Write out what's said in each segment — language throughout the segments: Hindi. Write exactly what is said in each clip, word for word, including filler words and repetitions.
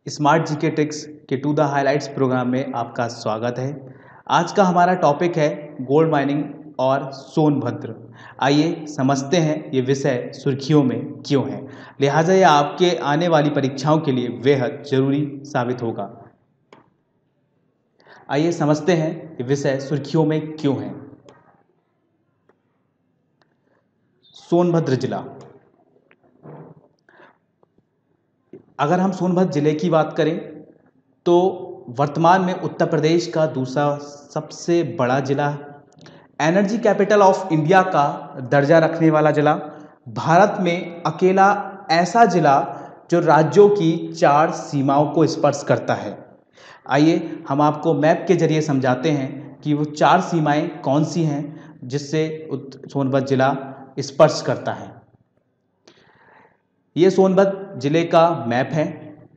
स्मार्ट जीके ट्रिक्स के टू द हाइलाइट्स प्रोग्राम में आपका स्वागत है। आज का हमारा टॉपिक है गोल्ड माइनिंग और सोनभद्र। आइए समझते हैं ये विषय सुर्खियों में क्यों है, लिहाजा ये आपके आने वाली परीक्षाओं के लिए बेहद जरूरी साबित होगा। आइए समझते हैं ये विषय सुर्खियों में क्यों है। सोनभद्र जिला, अगर हम सोनभद्र जिले की बात करें तो वर्तमान में उत्तर प्रदेश का दूसरा सबसे बड़ा जिला, एनर्जी कैपिटल ऑफ इंडिया का दर्जा रखने वाला जिला, भारत में अकेला ऐसा जिला जो राज्यों की चार सीमाओं को स्पर्श करता है। आइए हम आपको मैप के जरिए समझाते हैं कि वो चार सीमाएं कौन सी हैं जिससे सोनभद्र जिला स्पर्श करता है। ये सोनभद्र जिले का मैप है।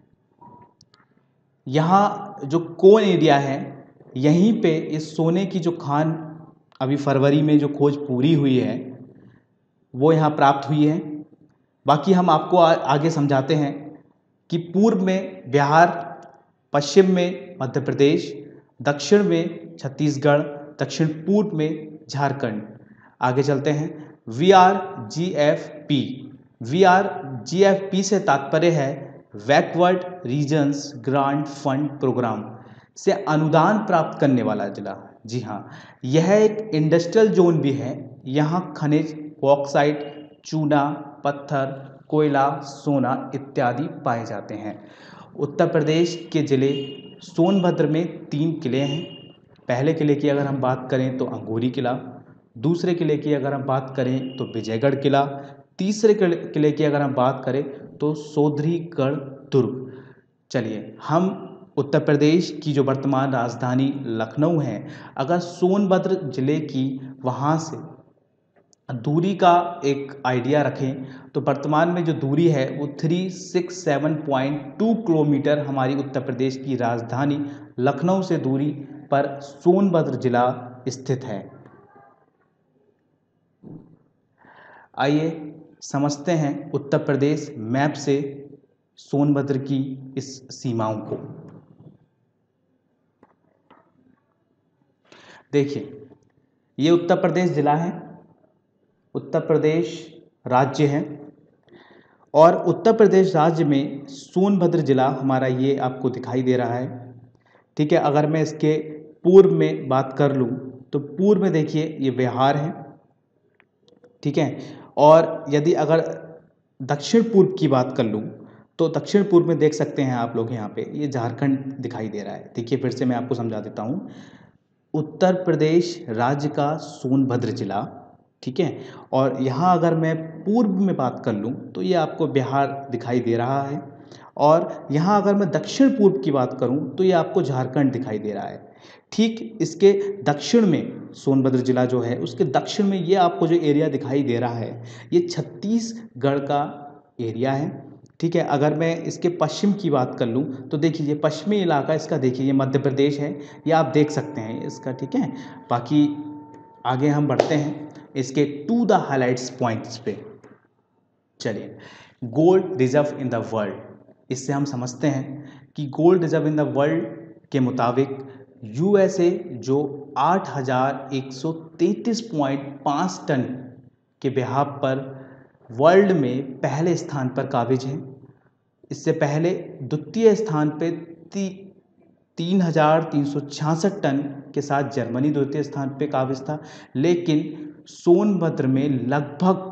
यहाँ जो कोन एरिया है, यहीं पे इस सोने की जो खान अभी फरवरी में जो खोज पूरी हुई है वो यहाँ प्राप्त हुई है। बाकी हम आपको आ, आगे समझाते हैं कि पूर्व में बिहार, पश्चिम में मध्य प्रदेश, दक्षिण में छत्तीसगढ़, दक्षिण पूर्व में झारखंड। आगे चलते हैं। V R G F P. V R G F P से तात्पर्य है backward regions grant fund programme से अनुदान प्राप्त करने वाला जिला। जी हाँ, यह एक इंडस्ट्रियल जोन भी है। यहाँ खनिज, बॉक्साइट, चूना, पत्थर, कोयला, सोना इत्यादि पाए जाते हैं। उत्तर प्रदेश के ज़िले सोनभद्र में तीन किले हैं। पहले किले की अगर हम बात करें तो अंगूरी किला, दूसरे किले की अगर हम बात करें तो विजयगढ़ किला, तीसरे किले की अगर हम बात करें तो सोंदरीगढ़ दुर्ग। चलिए, हम उत्तर प्रदेश की जो वर्तमान राजधानी लखनऊ है, अगर सोनभद्र जिले की वहाँ से दूरी का एक आइडिया रखें तो वर्तमान में जो दूरी है वो three six seven point two kilometre हमारी उत्तर प्रदेश की राजधानी लखनऊ से दूरी पर सोनभद्र जिला स्थित है। आइए समझते हैं उत्तर प्रदेश मैप से सोनभद्र की इस सीमाओं को। देखिए, ये उत्तर प्रदेश जिला है, उत्तर प्रदेश राज्य है और उत्तर प्रदेश राज्य में सोनभद्र जिला हमारा ये आपको दिखाई दे रहा है। ठीक है, अगर मैं इसके पूर्व में बात कर लूँ तो पूर्व में देखिए ये बिहार है। ठीक है, और यदि अगर दक्षिण पूर्व की बात कर लूँ तो दक्षिण पूर्व में देख सकते हैं आप लोग, यहाँ पे ये झारखंड दिखाई दे रहा है। देखिए, फिर से मैं आपको समझा देता हूँ। उत्तर प्रदेश राज्य का सोनभद्र जिला, ठीक है, और यहाँ अगर मैं पूर्व में बात कर लूँ तो ये आपको बिहार दिखाई दे रहा है, और यहाँ अगर मैं दक्षिण पूर्व की बात करूँ तो ये आपको झारखंड दिखाई दे रहा है। ठीक इसके दक्षिण में सोनभद्र जिला जो है, उसके दक्षिण में ये आपको जो एरिया दिखाई दे रहा है ये छत्तीसगढ़ का एरिया है। ठीक है, अगर मैं इसके पश्चिम की बात कर लूँ तो देखिए ये पश्चिमी इलाका इसका, देखिए ये मध्य प्रदेश है, ये आप देख सकते हैं इसका। ठीक है, बाकी आगे हम बढ़ते हैं इसके टू द हाइलाइट्स पॉइंट्स पे। चलिए, gold reserve in the world, इससे हम समझते हैं कि gold reserve in the world के मुताबिक यूएसए जो आठ हज़ार एक सौ तैंतीस पॉइंट पाँच टन के बिहार पर वर्ल्ड में पहले स्थान पर काबिज है। इससे पहले द्वितीय स्थान पे ती, तीन हजार तीन सौ छियासठ टन के साथ जर्मनी द्वितीय स्थान पे काबिज था, लेकिन सोनभद्र में लगभग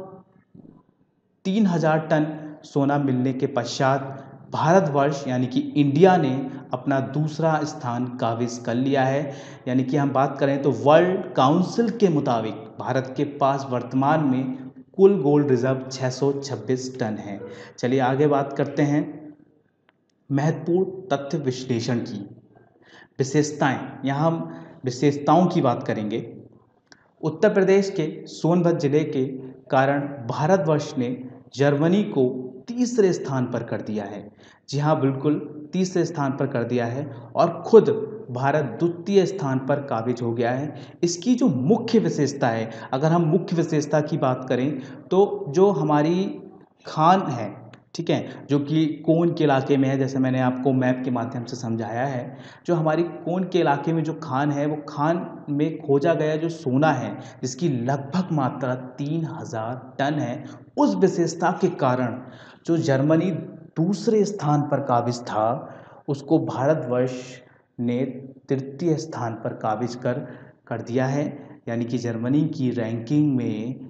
तीन हजार टन सोना मिलने के पश्चात भारतवर्ष यानी कि इंडिया ने अपना दूसरा स्थान काबिज कर लिया है। यानी कि हम बात करें तो वर्ल्ड काउंसिल के मुताबिक भारत के पास वर्तमान में कुल गोल्ड रिजर्व छह सौ छब्बीस टन है। चलिए आगे बात करते हैं महत्वपूर्ण तथ्य विश्लेषण की। विशेषताएं, यहाँ हम विशेषताओं की बात करेंगे। उत्तर प्रदेश के सोनभद्र जिले के कारण भारतवर्ष ने जर्मनी को तीसरे स्थान पर कर दिया है। जी हाँ, बिल्कुल तीसरे स्थान पर कर दिया है और खुद भारत द्वितीय स्थान पर काबिज हो गया है। इसकी जो मुख्य विशेषता है, अगर हम मुख्य विशेषता की बात करें तो जो हमारी खान है, ठीक है, जो कि कोन के इलाके में है, जैसे मैंने आपको मैप के माध्यम से समझाया है। जो हमारी कोन के इलाके में जो खान है, वो खान में खोजा गया जो सोना है, जिसकी लगभग मात्रा तीन हज़ार टन है, उस विशेषता के कारण जो जर्मनी दूसरे स्थान पर काबिज था, उसको भारतवर्ष ने तृतीय स्थान पर काबिज कर कर दिया है। यानी कि जर्मनी की रैंकिंग में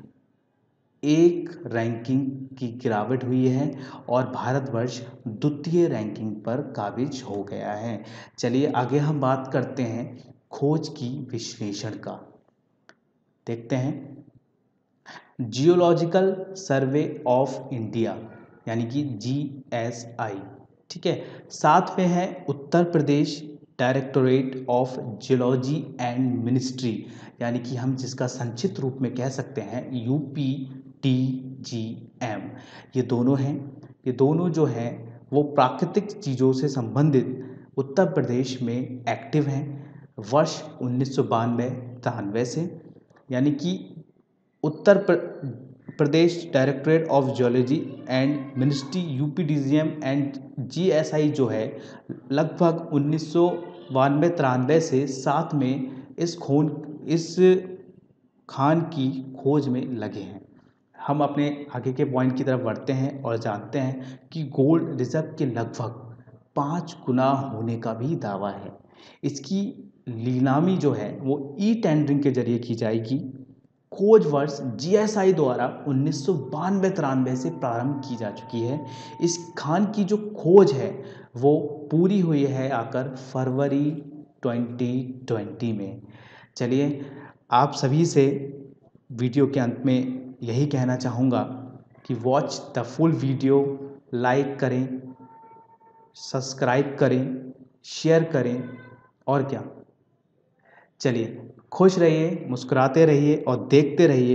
एक रैंकिंग की गिरावट हुई है और भारतवर्ष द्वितीय रैंकिंग पर काबिज हो गया है। चलिए आगे हम बात करते हैं खोज की विश्लेषण का। देखते हैं जियोलॉजिकल सर्वे ऑफ इंडिया यानी कि जी एस आई। ठीक है, साथ में है Uttar Pradesh directorate of geology and ministry, यानी कि हम जिसका संक्षिप्त रूप में कह सकते हैं U P T G M. ये दोनों हैं, ये दोनों जो हैं वो प्राकृतिक चीज़ों से संबंधित उत्तर प्रदेश में एक्टिव हैं वर्ष उन्नीस सौ बानवे तिरानवे से। यानी कि Uttar Pradesh directorate of geology and ministry U P D G M and G S I जो है लगभग उन्नीस सौ बानवे तिरानवे से साथ में इस खून इस खान की खोज में लगे हैं। हम अपने आगे के पॉइंट की तरफ बढ़ते हैं और जानते हैं कि गोल्ड रिजर्व के लगभग पाँच गुना होने का भी दावा है। इसकी नीलामी जो है वो ई टेंडरिंग के जरिए की जाएगी। खोज वर्ष जी एस आई द्वारा उन्नीस सौ बानवे तिरानवे से प्रारंभ की जा चुकी है। इस खान की जो खोज है वो पूरी हुई है आकर फरवरी ट्वेंटी ट्वेंटी में। चलिए आप सभी से वीडियो के अंत में यही कहना चाहूँगा कि watch the full video, like करें, सब्सक्राइब करें, शेयर करें और क्या। चलिए खुश रहिए, मुस्कुराते रहिए और देखते रहिए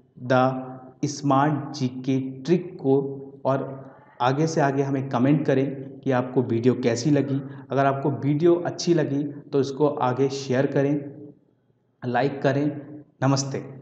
द स्मार्ट जी के ट्रिक को। और आगे से आगे हमें कमेंट करें कि आपको वीडियो कैसी लगी। अगर आपको वीडियो अच्छी लगी तो इसको आगे शेयर करें, लाइक करें। नमस्ते।